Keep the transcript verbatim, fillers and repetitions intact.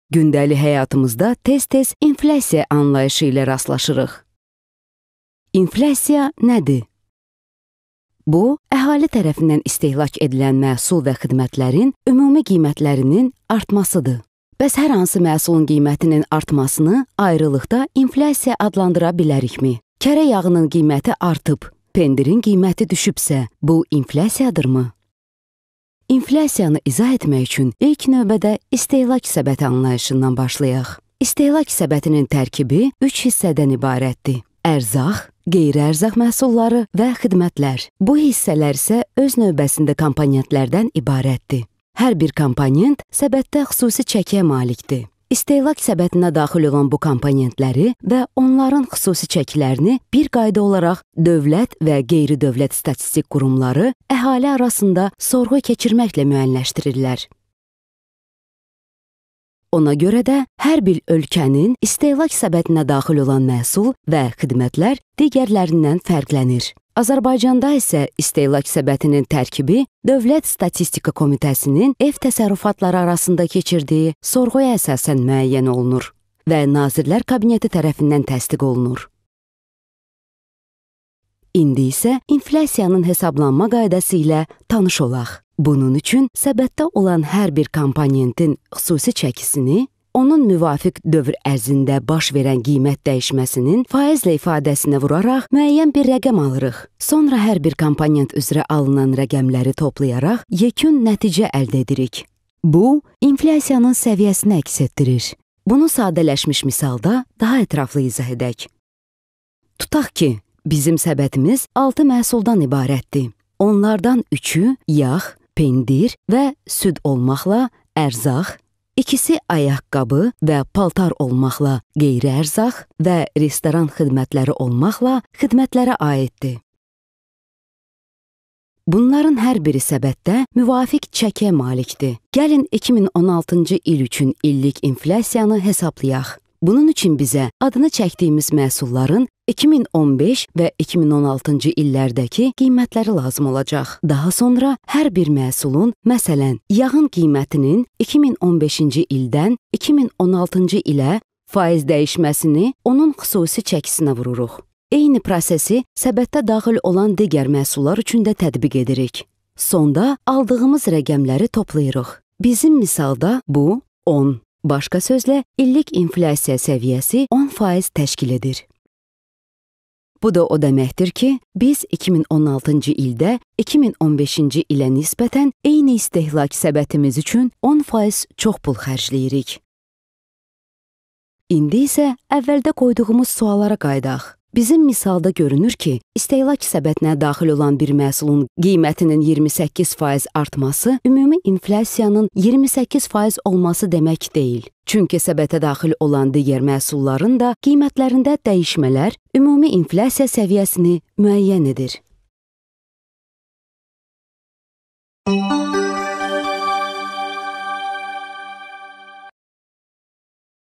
Gündəlik həyatımızda tez-tez inflyasiya anlayışı ilə rastlaşırıq. İnflyasiya nədir? Bu, əhali tərəfindən istehlak edilən məhsul və xidmətlərin ümumi qiymətlərinin artmasıdır. Bəs hər hansı məhsulun qiymətinin artmasını ayrılıqda inflyasiya adlandıra bilərikmi? Kərə yağının qiyməti artıb, pendirin qiyməti düşübsə, bu inflyasiyadırmı? İnflyasiyanı izah etmək üçün ilk növbədə istehlak səbəti anlayışından başlayaq. İstehlak səbətinin tərkibi üç hissədən ibarətdir. Ərzaq, qeyri-ərzaq məhsulları və xidmətlər. Bu hissələr isə öz növbəsində komponentlərdən ibarətdir. Hər bir komponent səbətdə xüsusi çəkiyə malikdir. İstehlak səbətinə daxil olan bu komponentləri və onların xüsusi çəkilərini bir qayda olaraq dövlət və qeyri-dövlət statistik qurumları əhali arasında sorğu keçirməklə müəyyənləşdirirlər. Ona görə də hər bir ölkənin istehlak səbətinə daxil olan məhsul və xidmətlər digərlərindən fərqlənir. Azərbaycanda isə istehlak səbətinin tərkibi Dövlət Statistika Komitəsinin ev təsərrüfatları arasında keçirdiyi sorğuya əsasən müəyyən olunur və Nazirlər Kabineti tərəfindən təsdiq olunur. İndi isə inflyasiyanın hesablanma qaydası ilə tanış olaq. Bunun üçün səbətdə olan hər bir komponentin xüsusi çəkisini, onun müvafiq dövr ərzində baş verən qiymət dəyişməsinin faizlə ifadəsinə vuraraq müəyyən bir rəqəm alırıq. Sonra hər bir komponent üzrə alınan rəqəmləri toplayaraq yekun nəticə əldə edirik. Bu, inflyasiyanın səviyyəsini əks etdirir. Bunu sadələşmiş misalda daha ətraflı izah edək. Tutaq ki, bizim səbətimiz altı məhsuldan ibarətdir. Onlardan üçü yağ, pendir və süd olmaqla ərzaq, İkisi ayaqqabı və paltar olmaqla qeyri-ərzaq və restoran xidmətləri olmaqla xidmətlərə aiddir. Bunların hər biri səbətdə müvafiq çəkiyə malikdir. Gəlin iki min on altıncı il üçün illik inflyasiyanı hesablayaq. Bunun üçün bizə adını çəkdiyimiz məhsulların iki min on beş və iki min on altıncı illərdəki qiymətləri lazım olacaq. Daha sonra hər bir məhsulun, məsələn, yağın qiymətinin iki min on beşinci ildən iki min on altıncı ilə faiz dəyişməsini onun xüsusi çəkisinə vururuq. Eyni prosesi səbətdə daxil olan digər məhsullar üçün də tətbiq edirik. Sonda aldığımız rəqəmləri toplayırıq. Bizim misalda bu on. Başqa sözlə, illik inflyasiya səviyyəsi on faiz təşkil edir. Bu da o deməkdir ki, biz iki min on altıncı ildə iki min on beşinci ilə nisbətən eyni istehlak səbətimiz üçün on faiz çox pul xərcləyirik. İndi isə əvvəldə qoyduğumuz suallara qaydaq. Bizim misalda görünür ki, istehlak səbətinə daxil olan bir məhsulun qiymətinin iyirmi səkkiz faiz artması ümumi inflyasiyanın iyirmi səkkiz faiz olması demək deyil. Çünki səbətə daxil olan digər məhsulların da qiymətlərində dəyişmələr ümumi inflyasiya səviyyəsini müəyyən edir.